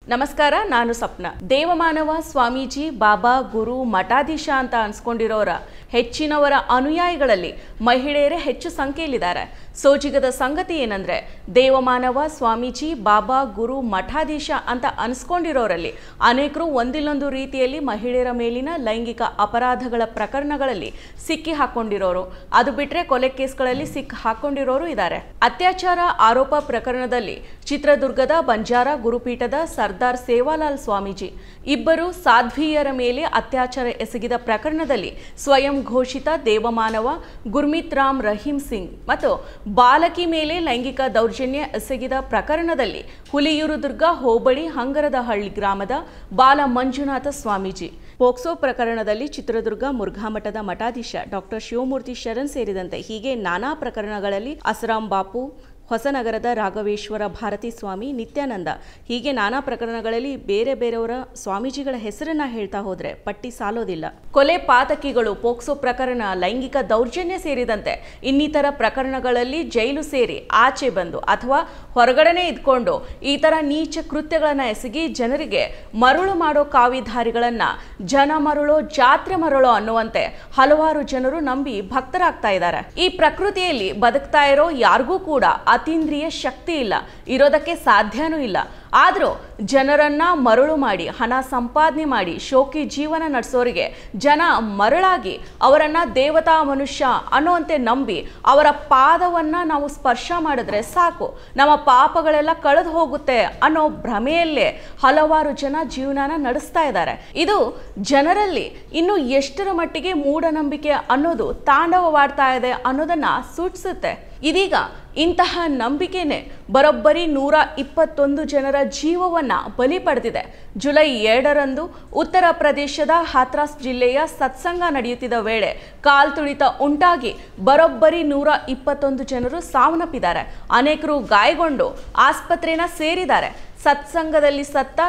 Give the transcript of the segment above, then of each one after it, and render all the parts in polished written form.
ನಮಸ್ಕಾರ, ನಾನು ಸಪ್ನ. ದೇವಮಾನವ ಸ್ವಾಮೀಜಿ, ಬಾಬಾ, ಗುರು, ಮಠಾಧೀಶ ಅಂತ ಅನ್ಸ್ಕೊಂಡಿರೋರ ಹೆಚ್ಚಿನವರ ಅನುಯಾಯಿಗಳಲ್ಲಿ ಮಹಿಳೆಯರೇ ಹೆಚ್ಚು ಸಂಖ್ಯೆಯಲ್ಲಿದ್ದಾರೆ. ಸೋಜಿಗದ ಸಂಗತಿ ಏನಂದ್ರೆ, ದೇವಮಾನವ ಸ್ವಾಮೀಜಿ, ಬಾಬಾ, ಗುರು, ಮಠಾಧೀಶ ಅಂತ ಅನ್ಸ್ಕೊಂಡಿರೋರಲ್ಲಿ ಅನೇಕರು ಒಂದಿಲ್ಲೊಂದು ರೀತಿಯಲ್ಲಿ ಮಹಿಳೆಯರ ಮೇಲಿನ ಲೈಂಗಿಕ ಅಪರಾಧಗಳ ಪ್ರಕರಣಗಳಲ್ಲಿ ಸಿಕ್ಕಿ ಹಾಕೊಂಡಿರೋರು, ಅದು ಬಿಟ್ರೆ ಕೊಲೆ ಕೇಸ್ಗಳಲ್ಲಿ ಸಿಕ್ಕಿ ಹಾಕೊಂಡಿರೋರು ಇದ್ದಾರೆ. ಅತ್ಯಾಚಾರ ಆರೋಪ ಪ್ರಕರಣದಲ್ಲಿ ಚಿತ್ರದುರ್ಗದ ಬಂಜಾರ ಗುರುಪೀಠದ ಸರ್ದಾರ್ ಸೇವಾಲಾಲ್ ಸ್ವಾಮೀಜಿ ಇಬ್ಬರು ಸಾಧ್ವಿಯರ ಮೇಲೆ ಅತ್ಯಾಚಾರ ಎಸಗಿದ ಪ್ರಕರಣದಲ್ಲಿ ಸ್ವಯಂ ಘೋಷಿತ ದೇವಮಾನವ ಗುರ್ಮಿತ್ ರಾಮ್ ರಹೀಂ ಸಿಂಗ್ ಮತ್ತು ಬಾಲಕಿ ಮೇಲೆ ಲೈಂಗಿಕ ದೌರ್ಜನ್ಯ ಎಸಗಿದ ಪ್ರಕರಣದಲ್ಲಿ ಹುಲಿಯೂರುದುರ್ಗ ಹೋಬಳಿ ಹಂಗರದಹಳ್ಳಿ ಗ್ರಾಮದ ಬಾಲ ಮಂಜುನಾಥ ಸ್ವಾಮೀಜಿ, ಪೋಕ್ಸೋ ಪ್ರಕರಣದಲ್ಲಿ ಚಿತ್ರದುರ್ಗ ಮುರುಘಾಮಠದ ಮಠಾಧೀಶ ಡಾಕ್ಟರ್ ಶಿವಮೂರ್ತಿ ಶರಣ್ ಸೇರಿದಂತೆ ಹೀಗೆ ನಾನಾ ಪ್ರಕರಣಗಳಲ್ಲಿ ಅಸರಾಂ ಬಾಪು, ಹೊಸನಗರದ ರಾಘವೇಶ್ವರ ಭಾರತಿ ಸ್ವಾಮಿ, ನಿತ್ಯಾನಂದ, ಹೀಗೆ ನಾನಾ ಪ್ರಕರಣಗಳಲ್ಲಿ ಬೇರೆ ಬೇರೆಯವರ ಸ್ವಾಮೀಜಿಗಳ ಹೆಸರನ್ನ ಹೇಳ್ತಾ ಹೋದ್ರೆ ಪಟ್ಟಿ ಸಾಲೋದಿಲ್ಲ. ಕೊಲೆ ಪಾತಕಿಗಳು, ಪೋಕ್ಸೋ ಪ್ರಕರಣ, ಲೈಂಗಿಕ ದೌರ್ಜನ್ಯ ಸೇರಿದಂತೆ ಇನ್ನಿತರ ಪ್ರಕರಣಗಳಲ್ಲಿ ಜೈಲು ಸೇರಿ ಆಚೆ ಬಂದು ಅಥವಾ ಹೊರಗಡೆನೆ ಇದ್ಕೊಂಡು ಈ ತರ ನೀಚ ಕೃತ್ಯಗಳನ್ನ ಎಸಗಿ ಜನರಿಗೆ ಮರುಳು ಮಾಡೋ ಕಾವಿಧಾರಿಗಳನ್ನ ಜನ ಮರುಳೋ ಜಾತ್ರೆ ಮರುಳೋ ಅನ್ನುವಂತೆ ಹಲವಾರು ಜನರು ನಂಬಿ ಭಕ್ತರಾಗ್ತಾ ಇದ್ದಾರೆ. ಈ ಪ್ರಕೃತಿಯಲ್ಲಿ ಬದುಕ್ತಾ ಇರೋ ಯಾರಿಗೂ ಕೂಡ ಅತೀಂದ್ರಿಯ ಶಕ್ತಿ ಇಲ್ಲ, ಇರೋದಕ್ಕೆ ಸಾಧ್ಯನೂ ಇಲ್ಲ. ಆದರೂ ಜನರನ್ನ ಮರುಳು ಮಾಡಿ ಹಣ ಸಂಪಾದನೆ ಮಾಡಿ ಶೋಕಿ ಜೀವನ ನಡೆಸೋರಿಗೆ ಜನ ಮರಳಾಗಿ ಅವರನ್ನ ದೇವತಾ ಮನುಷ್ಯ ಅನ್ನುವಂತೆ ನಂಬಿ ಅವರ ಪಾದವನ್ನ ನಾವು ಸ್ಪರ್ಶ ಮಾಡಿದ್ರೆ ಸಾಕು, ನಮ್ಮ ಪಾಪಗಳೆಲ್ಲ ಕಳೆದು ಹೋಗುತ್ತೆ ಅನ್ನೋ ಭ್ರಮೆಯಲ್ಲೇ ಹಲವಾರು ಜನ ಜೀವನನ ನಡೆಸ್ತಾ ಇದ್ದಾರೆ. ಇದು ಜನರಲ್ಲಿ ಇನ್ನು ಎಷ್ಟರ ಮಟ್ಟಿಗೆ ಮೂಢನಂಬಿಕೆ ಅನ್ನೋದು ತಾಂಡವವಾಡ್ತಾ ಇದೆ ಅನ್ನೋದನ್ನ ಸೂಚಿಸುತ್ತೆ. ಇದೀಗ ಇಂತಹ ನಂಬಿಕೆನೆ ಬರೋಬ್ಬರಿ 121 ಜನರ ಜೀವವನ್ನ ಬಲಿ ಪಡೆದಿದೆ. ಜುಲೈ 2ರಂದು ಉತ್ತರ ಪ್ರದೇಶದ ಹಾಥ್ರಾಸ್ ಜಿಲ್ಲೆಯ ಸತ್ಸಂಗ ನಡೆಯುತ್ತಿದ್ದ ವೇಳೆ ಕಾಲ್ತುಳಿತ ಉಂಟಾಗಿ ಬರೋಬ್ಬರಿ 121 ಜನರು ಸಾವನ್ನಪ್ಪಿದ್ದಾರೆ. ಅನೇಕರು ಗಾಯಗೊಂಡು ಆಸ್ಪತ್ರೆನ ಸೇರಿದ್ದಾರೆ. ಸತ್ಸಂಗದಲ್ಲಿ ಸತ್ತ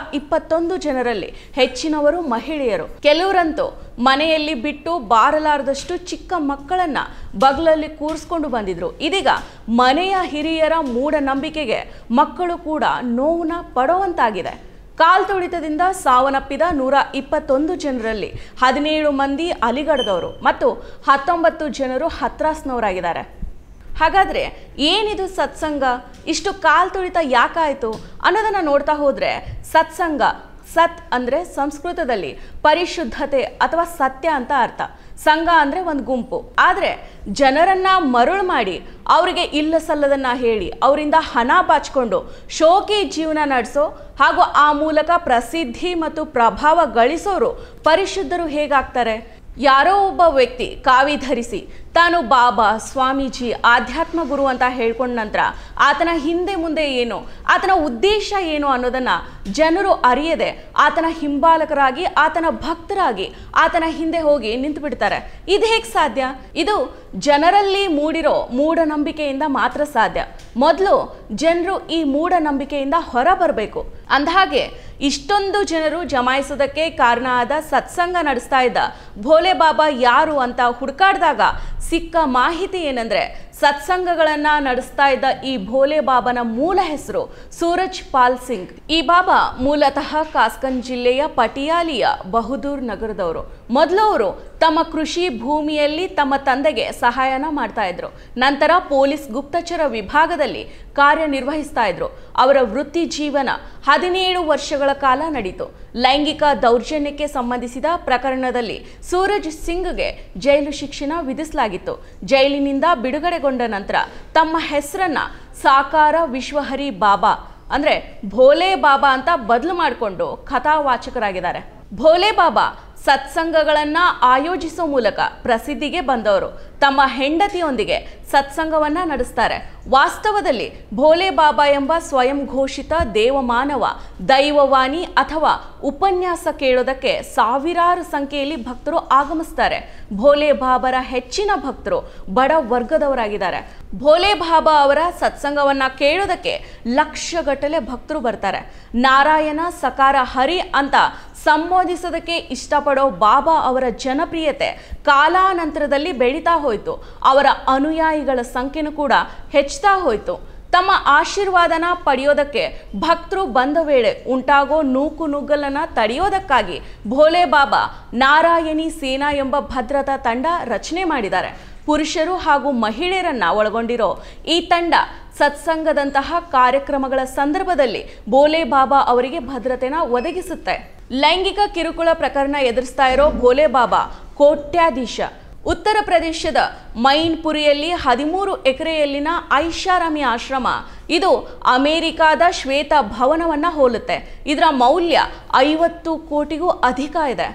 121 ಜನರಲ್ಲಿ ಹೆಚ್ಚಿನವರು ಮಹಿಳೆಯರು. ಕೆಲವರಂತೂ ಮನೆಯಲ್ಲಿ ಬಿಟ್ಟು ಬಾರಲಾರದಷ್ಟು ಚಿಕ್ಕ ಮಕ್ಕಳನ್ನ ಬಗಲಲ್ಲಿ ಕೂರಿಸ್ಕೊಂಡು ಬಂದಿದ್ರು. ಇದೀಗ ಮನೆಯ ಹಿರಿಯರ ಮೂಢನಂಬಿಕೆಗೆ ಮಕ್ಕಳು ಕೂಡ ನೋವನ್ನ ಪಡುವಂತಾಗಿದೆ. ಕಾಲ್ತುಳಿತದಿಂದ ಸಾವನ್ನಪ್ಪಿದ 121 ಜನರಲ್ಲಿ 17 ಮಂದಿ ಅಲಿಗಢದವರು ಮತ್ತು 19 ಜನರು ಹತ್ರಾಸ್ನವರಾಗಿದ್ದಾರೆ. ಹಾಗಾದ್ರೆ ಏನಿದು ಸತ್ಸಂಗ, ಇಷ್ಟು ಕಾಲ್ತುಳಿತ ಯಾಕಾಯಿತು ಅನ್ನೋದನ್ನ ನೋಡ್ತಾ ಹೋದ್ರೆ, ಸತ್ಸಂಗ, ಸತ್ ಅಂದ್ರೆ ಸಂಸ್ಕೃತದಲ್ಲಿ ಪರಿಶುದ್ಧತೆ ಅಥವಾ ಸತ್ಯ ಅಂತ ಅರ್ಥ, ಸಂಘ ಅಂದ್ರೆ ಒಂದು ಗುಂಪು. ಆದ್ರೆ ಜನರನ್ನ ಮರುಳು ಮಾಡಿ ಅವರಿಗೆ ಇಲ್ಲ ಸಲ್ಲದನ್ನ ಹೇಳಿ ಅವರಿಂದ ಹಣ ಬಾಚಿಕೊಂಡು ಶೋಕಿ ಜೀವನ ನಡೆಸೋ ಹಾಗೂ ಆ ಮೂಲಕ ಪ್ರಸಿದ್ಧಿ ಮತ್ತು ಪ್ರಭಾವ ಗಳಿಸೋರು ಪರಿಶುದ್ಧರು ಹೇಗಾಗ್ತಾರೆ? ಯಾರೋ ಒಬ್ಬ ವ್ಯಕ್ತಿ ಕಾವಿ ಧರಿಸಿ ತಾನು ಬಾಬಾ, ಸ್ವಾಮೀಜಿ, ಆಧ್ಯಾತ್ಮ ಗುರು ಅಂತ ಹೇಳ್ಕೊಂಡ ನಂತರ ಆತನ ಹಿಂದೆ ಮುಂದೆ ಏನು, ಆತನ ಉದ್ದೇಶ ಏನು ಅನ್ನೋದನ್ನ ಜನರು ಅರಿಯದೆ ಆತನ ಹಿಂಬಾಲಕರಾಗಿ, ಆತನ ಭಕ್ತರಾಗಿ ಆತನ ಹಿಂದೆ ಹೋಗಿ ನಿಂತು ಬಿಡ್ತಾರೆ. ಇದು ಹೇಗೆ ಸಾಧ್ಯ? ಇದು ಜನರಲ್ಲಿ ಮೂಡಿರೋ ಮೂಢನಂಬಿಕೆಯಿಂದ ಮಾತ್ರ ಸಾಧ್ಯ. ಮೊದಲು ಜನರು ಈ ಮೂಢನಂಬಿಕೆಯಿಂದ ಹೊರ ಬರಬೇಕು. ಅಂದಹಾಗೆ ಇಷ್ಟೊಂದು ಜನರು ಜಮಾಯಿಸೋದಕ್ಕೆ ಕಾರಣ ಆದ ಸತ್ಸಂಗ ನಡೆಸ್ತಾ ಇದ್ದ ಭೋಲೆ ಬಾಬಾ ಯಾರು ಅಂತ ಹುಡುಕಾಡಿದಾಗ ಸಿಕ್ಕ ಮಾಹಿತಿ ಏನಂದ್ರೆ, ಸತ್ಸಂಗಗಳನ್ನ ನಡೆಸ್ತಾ ಇದ್ದ ಈ ಭೋಲೆ ಬಾಬಾನ ಮೂಲ ಹೆಸರು ಸೂರಜ್ ಪಾಲ್ ಸಿಂಗ್. ಈ ಬಾಬಾ ಮೂಲತಃ ಕಾಸ್ಗಂಜ್ ಜಿಲ್ಲೆಯ ಪಟಿಯಾಲಿಯ ಬಹದ್ದೂರ್ ನಗರದವರು. ಮೊದಲು ಅವರು ತಮ್ಮ ಕೃಷಿ ಭೂಮಿಯಲ್ಲಿ ತಮ್ಮ ತಂದೆಗೆ ಸಹಾಯನ ಮಾಡ್ತಾ ಇದ್ರು. ನಂತರ ಪೊಲೀಸ್ ಗುಪ್ತಚರ ವಿಭಾಗದಲ್ಲಿ ಕಾರ್ಯನಿರ್ವಹಿಸ್ತಾ ಇದ್ರು. ಅವರ ವೃತ್ತಿ ಜೀವನ 17 ವರ್ಷಗಳ ಕಾಲ ನಡೀತು. ಲೈಂಗಿಕ ದೌರ್ಜನ್ಯಕ್ಕೆ ಸಂಬಂಧಿಸಿದ ಪ್ರಕರಣದಲ್ಲಿ ಸೂರಜ್ ಸಿಂಗ್ಗೆ ಜೈಲು ಶಿಕ್ಷೆ ವಿಧಿಸಲಾಗಿತ್ತು. ಜೈಲಿನಿಂದ ಬಿಡುಗಡೆಗೊಂಡ ನಂತರ ತಮ್ಮ ಹೆಸರನ್ನ ಸಾಕಾರ ವಿಶ್ವಹರಿ ಬಾಬಾ ಅಂದ್ರೆ ಭೋಲೆ ಬಾಬಾ ಅಂತ ಬದಲು ಮಾಡಿಕೊಂಡು ಕಥಾವಾಚಕರಾಗಿದ್ದಾರೆ. ಭೋಲೆ ಬಾಬಾ ಸತ್ಸಂಗಗಳನ್ನ ಆಯೋಜಿಸೋ ಮೂಲಕ ಪ್ರಸಿದ್ಧಿಗೆ ಬಂದವರು. ತಮ್ಮ ಹೆಂಡತಿಯೊಂದಿಗೆ ಸತ್ಸಂಗವನ್ನ ನಡೆಸ್ತಾರೆ. ವಾಸ್ತವದಲ್ಲಿ ಭೋಲೆ ಬಾಬಾ ಎಂಬ ಸ್ವಯಂ ಘೋಷಿತ ದೇವಮಾನವ ದೈವವಾಣಿ ಅಥವಾ ಉಪನ್ಯಾಸ ಕೇಳೋದಕ್ಕೆ ಸಾವಿರಾರು ಸಂಖ್ಯೆಯಲ್ಲಿ ಭಕ್ತರು ಆಗಮಿಸ್ತಾರೆ. ಭೋಲೆ ಬಾಬಾರ ಹೆಚ್ಚಿನ ಭಕ್ತರು ಬಡ ವರ್ಗದವರಾಗಿದ್ದಾರೆ. ಭೋಲೆ ಬಾಬಾ ಅವರ ಸತ್ಸಂಗವನ್ನ ಕೇಳೋದಕ್ಕೆ ಲಕ್ಷಗಟ್ಟಲೆ ಭಕ್ತರು ಬರ್ತಾರೆ. ನಾರಾಯಣ ಸಕಾರ ಹರಿ ಅಂತ ಸಂಬೋಧಿಸೋದಕ್ಕೆ ಇಷ್ಟಪಡೋ ಬಾಬಾ ಅವರ ಜನಪ್ರಿಯತೆ ಕಾಲಾನಂತರದಲ್ಲಿ ಬೆಳೀತಾ ಹೋಯಿತು. ಅವರ ಅನುಯಾಯಿಗಳ ಸಂಖ್ಯೆನೂ ಕೂಡ ಹೆಚ್ಚುತ್ತಾ ಹೋಯಿತು. ತಮ್ಮ ಆಶೀರ್ವಾದನ ಪಡೆಯೋದಕ್ಕೆ ಭಕ್ತರು ಬಂದ ವೇಳೆ ಉಂಟಾಗೋ ನೂಕು ನುಗ್ಗಲನ್ನ ತಡೆಯೋದಕ್ಕಾಗಿ ಭೋಲೆ ಬಾಬಾ ನಾರಾಯಣಿ ಸೇನಾ ಎಂಬ ಭದ್ರತಾ ತಂಡ ರಚನೆ ಮಾಡಿದ್ದಾರೆ. ಪುರುಷರು ಹಾಗೂ ಮಹಿಳೆಯರನ್ನ ಒಳಗೊಂಡಿರೋ ಈ ತಂಡ ಸತ್ಸಂಗದಂತಹ ಕಾರ್ಯಕ್ರಮಗಳ ಸಂದರ್ಭದಲ್ಲಿ ಭೋಲೆ ಬಾಬಾ ಅವರಿಗೆ ಭದ್ರತೆನ ಒದಗಿಸುತ್ತೆ. ಲೈಂಗಿಕ ಕಿರುಕುಳ ಪ್ರಕರಣ ಎದುರಿಸ್ತಾ ಇರೋ ಭೋಲೆ ಬಾಬಾ ಕೋಟ್ಯಾಧೀಶ. ಉತ್ತರ ಪ್ರದೇಶದ ಮೈನ್ಪುರಿಯಲ್ಲಿ 13 ಎಕರೆಯಲ್ಲಿನ ಐಷಾರಾಮಿ ಆಶ್ರಮ ಇದು ಅಮೆರಿಕಾದ ಶ್ವೇತ ಭವನವನ್ನ ಹೋಲುತ್ತೆ. ಇದರ ಮೌಲ್ಯ 50 ಕೋಟಿಗೂ ಅಧಿಕ ಇದೆ.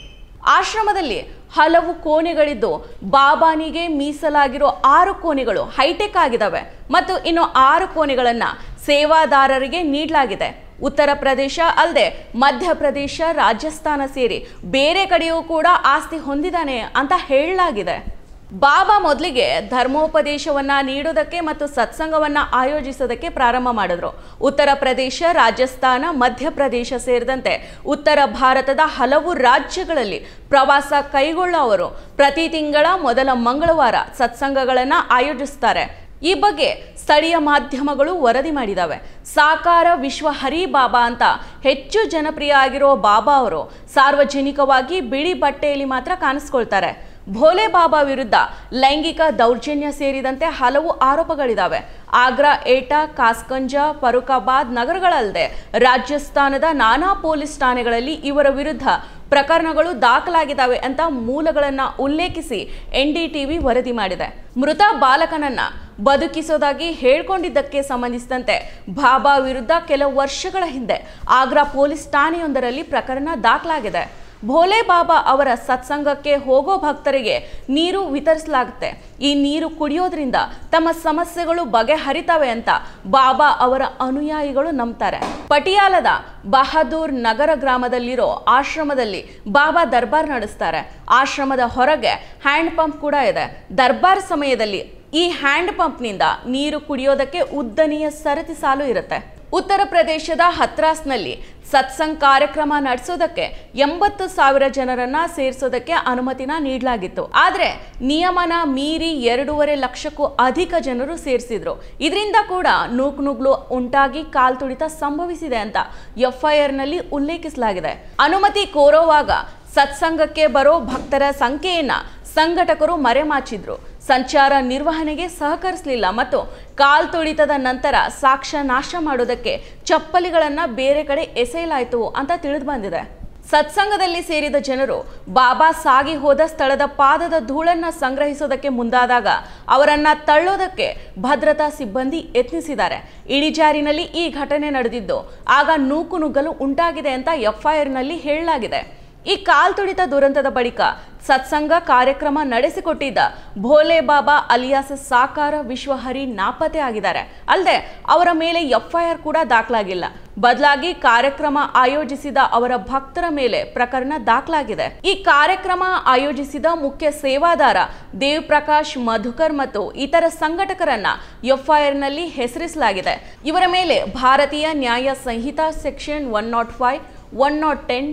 ಆಶ್ರಮದಲ್ಲಿ ಹಲವು ಕೋಣೆಗಳಿದ್ದು ಬಾಬಾನಿಗೆ ಮೀಸಲಾಗಿರೋ 6 ಕೋಣೆಗಳು ಹೈಟೆಕ್ ಆಗಿದ್ದಾವೆ ಮತ್ತು ಇನ್ನು 6 ಕೋಣೆಗಳನ್ನು ಸೇವಾದಾರರಿಗೆ ನೀಡಲಾಗಿದೆ. ಉತ್ತರ ಪ್ರದೇಶ ಅಲ್ಲದೆ ಮಧ್ಯಪ್ರದೇಶ, ರಾಜಸ್ಥಾನ ಸೇರಿ ಬೇರೆ ಕಡೆಯೂ ಕೂಡ ಆಸ್ತಿ ಹೊಂದಿದ್ದಾನೆ ಅಂತ ಹೇಳಲಾಗಿದೆ. ಬಾಬಾ ಮೊದಲಿಗೆ ಧರ್ಮೋಪದೇಶವನ್ನ ನೀಡೋದಕ್ಕೆ ಮತ್ತು ಸತ್ಸಂಗವನ್ನ ಆಯೋಜಿಸೋದಕ್ಕೆ ಪ್ರಾರಂಭ ಮಾಡಿದ್ರು. ಉತ್ತರ ಪ್ರದೇಶ, ರಾಜಸ್ಥಾನ, ಮಧ್ಯಪ್ರದೇಶ ಸೇರಿದಂತೆ ಉತ್ತರ ಭಾರತದ ಹಲವು ರಾಜ್ಯಗಳಲ್ಲಿ ಪ್ರವಾಸ ಕೈಗೊಳ್ಳೋ ಅವರು ಪ್ರತಿ ತಿಂಗಳ ಮೊದಲ ಮಂಗಳವಾರ ಸತ್ಸಂಗಗಳನ್ನು ಆಯೋಜಿಸ್ತಾರೆ. ಈ ಬಗ್ಗೆ ಸ್ಥಳೀಯ ಮಾಧ್ಯಮಗಳು ವರದಿ ಮಾಡಿದಾವೆ. ಸಾಕಾರ ವಿಶ್ವ ಹರಿ ಬಾಬಾ ಅಂತ ಹೆಚ್ಚು ಜನಪ್ರಿಯ ಆಗಿರೋ ಬಾಬಾ ಅವರು ಸಾರ್ವಜನಿಕವಾಗಿ ಬಿಳಿ ಬಟ್ಟೆಯಲ್ಲಿ ಮಾತ್ರ ಕಾಣಿಸ್ಕೊಳ್ತಾರೆ. ಭೋಲೆ ಬಾಬಾ ವಿರುದ್ಧ ಲೈಂಗಿಕ ದೌರ್ಜನ್ಯ ಸೇರಿದಂತೆ ಹಲವು ಆರೋಪಗಳಿದಾವೆ. ಆಗ್ರಾ, ಏಟಾ, ಕಾಸ್ಗಂಜ, ಫರೂಖಾಬಾದ್ ನಗರಗಳಲ್ಲದೆ ರಾಜಸ್ಥಾನದ ನಾನಾ ಪೊಲೀಸ್ ಠಾಣೆಗಳಲ್ಲಿ ಇವರ ವಿರುದ್ಧ ಪ್ರಕರಣಗಳು ದಾಖಲಾಗಿದ್ದಾವೆ ಅಂತ ಮೂಲಗಳನ್ನು ಉಲ್ಲೇಖಿಸಿ NDTV ವರದಿ ಮಾಡಿದೆ. ಮೃತ ಬಾಲಕನನ್ನ ಬದುಕಿಸೋದಾಗಿ ಹೇಳ್ಕೊಂಡಿದ್ದಕ್ಕೆ ಸಂಬಂಧಿಸಿದಂತೆ ಬಾಬಾ ವಿರುದ್ಧ ಕೆಲವು ವರ್ಷಗಳ ಹಿಂದೆ ಆಗ್ರಾ ಪೊಲೀಸ್ ಠಾಣೆಯೊಂದರಲ್ಲಿ ಪ್ರಕರಣ ದಾಖಲಾಗಿದೆ. ಭೋಲೆ ಬಾಬಾ ಅವರ ಸತ್ಸಂಗಕ್ಕೆ ಹೋಗೋ ಭಕ್ತರಿಗೆ ನೀರು ವಿತರಿಸಲಾಗುತ್ತೆ. ಈ ನೀರು ಕುಡಿಯೋದ್ರಿಂದ ತಮ್ಮ ಸಮಸ್ಯೆಗಳು ಬಗೆಹರಿತವೆ ಅಂತ ಬಾಬಾ ಅವರ ಅನುಯಾಯಿಗಳು ನಂಬ್ತಾರೆ. ಪಟಿಯಾಲದ ಬಹದ್ದೂರ್ ನಗರ ಗ್ರಾಮದಲ್ಲಿರೋ ಆಶ್ರಮದಲ್ಲಿ ಬಾಬಾ ದರ್ಬಾರ್ ನಡೆಸ್ತಾರೆ. ಆಶ್ರಮದ ಹೊರಗೆ ಹ್ಯಾಂಡ್ ಪಂಪ್ ಕೂಡ ಇದೆ. ದರ್ಬಾರ್ ಸಮಯದಲ್ಲಿ ಈ ಹ್ಯಾಂಡ್ ಪಂಪ್ನಿಂದ ನೀರು ಕುಡಿಯೋದಕ್ಕೆ ಉದ್ದನೆಯ ಸರತಿ ಸಾಲು ಇರುತ್ತೆ. ಉತ್ತರ ಪ್ರದೇಶದ ಹತ್ರಾಸ್ನಲ್ಲಿ ಸತ್ಸಂಗ್ ಕಾರ್ಯಕ್ರಮ ನಡೆಸೋದಕ್ಕೆ 80,000 ಜನರನ್ನ ಸೇರಿಸೋದಕ್ಕೆ ಅನುಮತಿನ ನೀಡಲಾಗಿತ್ತು. ಆದರೆ ನಿಯಮನ ಮೀರಿ 2.5 ಲಕ್ಷಕ್ಕೂ ಅಧಿಕ ಜನರು ಸೇರಿಸಿದ್ರು. ಇದರಿಂದ ಕೂಡ ನೂಕುನುಗ್ಲು ಉಂಟಾಗಿ ಕಾಲ್ತುಳಿತ ಸಂಭವಿಸಿದೆ ಅಂತ FIRನಲ್ಲಿ ಉಲ್ಲೇಖಿಸಲಾಗಿದೆ. ಅನುಮತಿ ಕೋರುವಾಗ ಸತ್ಸಂಗಕ್ಕೆ ಬರೋ ಭಕ್ತರ ಸಂಖ್ಯೆಯನ್ನ ಸಂಘಟಕರು ಮರೆಮಾಚಿದ್ರು. ಸಂಚಾರ ನಿರ್ವಹಣೆಗೆ ಸಹಕರಿಸಲಿಲ್ಲ ಮತ್ತು ಕಾಲ್ತುಳಿತದ ನಂತರ ಸಾಕ್ಷ್ಯ ನಾಶ ಮಾಡೋದಕ್ಕೆ ಚಪ್ಪಲಿಗಳನ್ನು ಬೇರೆ ಕಡೆ ಎಸೆಯಲಾಯಿತು ಅಂತ ತಿಳಿದು ಬಂದಿದೆ. ಸತ್ಸಂಗದಲ್ಲಿ ಸೇರಿದ ಜನರು ಬಾಬಾ ಸಾಗಿ ಹೋದ ಸ್ಥಳದ ಪಾದದ ಧೂಳನ್ನು ಸಂಗ್ರಹಿಸೋದಕ್ಕೆ ಮುಂದಾದಾಗ ಅವರನ್ನ ತಳ್ಳೋದಕ್ಕೆ ಭದ್ರತಾ ಸಿಬ್ಬಂದಿ ಯತ್ನಿಸಿದ್ದಾರೆ. ಇಳಿಜಾರಿನಲ್ಲಿ ಈ ಘಟನೆ ನಡೆದಿದ್ದು ಆಗ ನೂಕುನುಗ್ಗಲು ಉಂಟಾಗಿದೆ ಅಂತ FIRನಲ್ಲಿ ಹೇಳಲಾಗಿದೆ. ಈ ಕಾಲ್ತುಳಿತ ದುರಂತದ ಬಳಿಕ ಸತ್ಸಂಗ ಕಾರ್ಯಕ್ರಮ ನಡೆಸಿಕೊಟ್ಟಿದ್ದ ಭೋಲೆ ಬಾಬಾ ಅಲಿಯಾಸ್ ಸಾಕಾರ ವಿಶ್ವಹರಿ ನಾಪತ್ತೆ ಆಗಿದ್ದಾರೆ. ಅಲ್ಲದೆ ಅವರ ಮೇಲೆ FIR ಕೂಡ ದಾಖಲಾಗಿಲ್ಲ. ಬದಲಾಗಿ ಕಾರ್ಯಕ್ರಮ ಆಯೋಜಿಸಿದ ಅವರ ಭಕ್ತರ ಮೇಲೆ ಪ್ರಕರಣ ದಾಖಲಾಗಿದೆ. ಈ ಕಾರ್ಯಕ್ರಮ ಆಯೋಜಿಸಿದ ಮುಖ್ಯ ಸೇವಾದಾರ ದೇವ್ ಪ್ರಕಾಶ್ ಮಧುಕರ್ ಮತ್ತು ಇತರ ಸಂಘಟಕರನ್ನ FIRನಲ್ಲಿ ಹೆಸರಿಸಲಾಗಿದೆ. ಇವರ ಮೇಲೆ ಭಾರತೀಯ ನ್ಯಾಯ ಸಂಹಿತಾ ಸೆಕ್ಷನ್ 105, 110,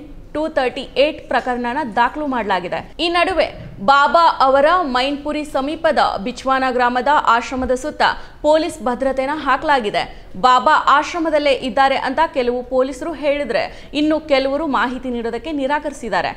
238 ಪ್ರಕರಣನ ದಾಖಲು ಮಾಡಲಾಗಿದೆ. ಈ ನಡುವೆ ಬಾಬಾ ಅವರ ಮೈನ್ಪುರಿ ಸಮೀಪದ ಬಿಚ್ವಾನ ಗ್ರಾಮದ ಆಶ್ರಮದ ಸುತ್ತ ಪೊಲೀಸ್ ಭದ್ರತೆನ ಹಾಕಲಾಗಿದೆ. ಬಾಬಾ ಆಶ್ರಮದಲ್ಲೇ ಇದ್ದಾರೆ ಅಂತ ಕೆಲವು ಪೊಲೀಸರು ಹೇಳಿದ್ರೆ ಇನ್ನು ಕೆಲವರು ಮಾಹಿತಿ ನೀಡೋದಕ್ಕೆ ನಿರಾಕರಿಸಿದ್ದಾರೆ.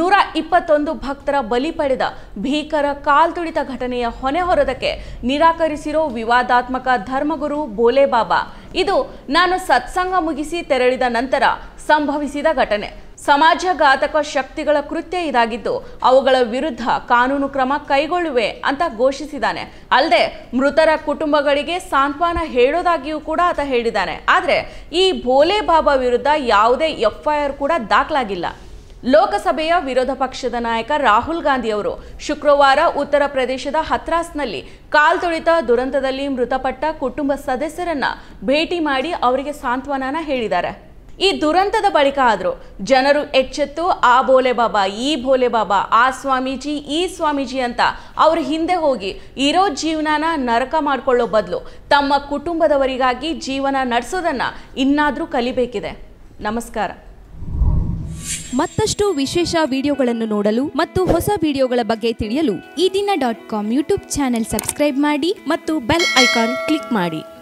121 ಭಕ್ತರ ಬಲಿ ಪಡೆದ ಭೀಕರ ಕಾಲ್ತುಳಿತ ಘಟನೆಯ ಹೊಣೆ ಹೊರೋದಕ್ಕೆ ನಿರಾಕರಿಸಿರೋ ವಿವಾದಾತ್ಮಕ ಧರ್ಮಗುರು ಭೋಲೆ ಬಾಬಾ ಇದು ನಾನು ಸತ್ಸಂಗ ಮುಗಿಸಿ ತೆರಳಿದ ನಂತರ ಸಂಭವಿಸಿದ ಘಟನೆ. ಸಮಾಜಘಾತಕ ಶಕ್ತಿಗಳ ಕೃತ್ಯ ಇದಾಗಿದ್ದು ಅವುಗಳ ವಿರುದ್ಧ ಕಾನೂನು ಕ್ರಮ ಕೈಗೊಳ್ಳುವೆ ಅಂತ ಘೋಷಿಸಿದ್ದಾನೆ. ಅಲ್ಲದೆ ಮೃತರ ಕುಟುಂಬಗಳಿಗೆ ಸಾಂತ್ವನ ಹೇಳೋದಾಗಿಯೂ ಕೂಡ ಆತ ಹೇಳಿದ್ದಾನೆ. ಆದರೆ ಈ ಭೋಲೆ ಬಾಬಾ ವಿರುದ್ಧ ಯಾವುದೇ FIR ಕೂಡ ದಾಖಲಾಗಿಲ್ಲ. ಲೋಕಸಭೆಯ ವಿರೋಧ ಪಕ್ಷದ ನಾಯಕ ರಾಹುಲ್ ಗಾಂಧಿ ಅವರು ಶುಕ್ರವಾರ ಉತ್ತರ ಪ್ರದೇಶದ ಹತ್ರಾಸ್ನಲ್ಲಿ ಕಾಲ್ತುಳಿತ ದುರಂತದಲ್ಲಿ ಮೃತಪಟ್ಟ ಕುಟುಂಬ ಸದಸ್ಯರನ್ನ ಭೇಟಿ ಮಾಡಿ ಅವರಿಗೆ ಸಾಂತ್ವನ ಹೇಳಿದ್ದಾರೆ. ಈ ದುರಂತದ ಬಳಿಕ ಆದರೂ ಜನರು ಎಚ್ಚೆತ್ತು ಆ ಭೋಲೆ ಬಾಬಾ, ಈ ಭೋಲೆ ಬಾಬಾ, ಆ ಸ್ವಾಮೀಜಿ, ಈ ಸ್ವಾಮೀಜಿ ಅಂತ ಅವ್ರ ಹಿಂದೆ ಹೋಗಿ ಇರೋ ಜೀವನನ ನರಕ ಮಾಡ್ಕೊಳ್ಳೋ ಬದಲು ತಮ್ಮ ಕುಟುಂಬದವರಿಗಾಗಿ ಜೀವನ ನಡೆಸೋದನ್ನ ಇನ್ನಾದರೂ ಕಲಿಬೇಕಿದೆ. ನಮಸ್ಕಾರ. ಮತ್ತಷ್ಟು ವಿಶೇಷ ವಿಡಿಯೋಗಳನ್ನು ನೋಡಲು ಮತ್ತು ಹೊಸ ವಿಡಿಯೋಗಳ ಬಗ್ಗೆ ತಿಳಿಯಲು eDina.com ಯೂಟ್ಯೂಬ್ ಚಾನೆಲ್ ಸಬ್ಸ್ಕ್ರೈಬ್ ಮಾಡಿ ಮತ್ತು ಬೆಲ್ ಐಕಾನ್ ಕ್ಲಿಕ್ ಮಾಡಿ.